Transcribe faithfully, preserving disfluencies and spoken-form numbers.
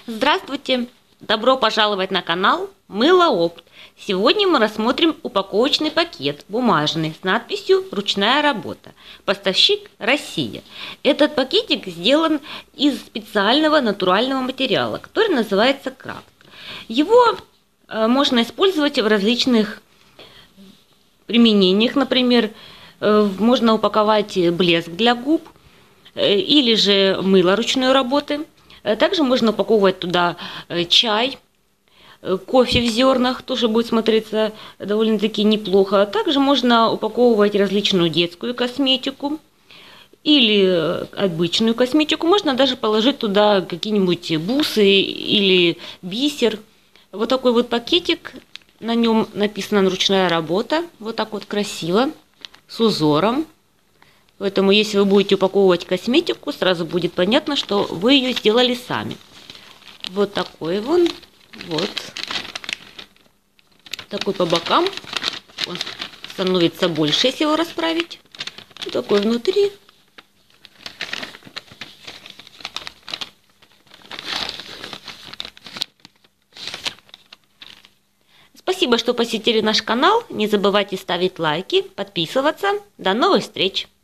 Здравствуйте! Добро пожаловать на канал Мыло Опт. Сегодня мы рассмотрим упаковочный пакет бумажный с надписью «Ручная работа». Поставщик Россия. Этот пакетик сделан из специального натурального материала, который называется крафт. Его можно использовать в различных применениях. Например, можно упаковать блеск для губ или же мыло ручной работы. Также можно упаковывать туда чай, кофе в зернах, тоже будет смотреться довольно-таки неплохо. Также можно упаковывать различную детскую косметику или обычную косметику. Можно даже положить туда какие-нибудь бусы или бисер. Вот такой вот пакетик, на нем написано «Ручная работа». Вот так вот красиво, с узором. Поэтому, если вы будете упаковывать косметику, сразу будет понятно, что вы ее сделали сами. Вот такой вон. Вот. Такой по бокам. Он становится больше, если его расправить. Вот такой внутри. Спасибо, что посетили наш канал. Не забывайте ставить лайки, подписываться. До новых встреч!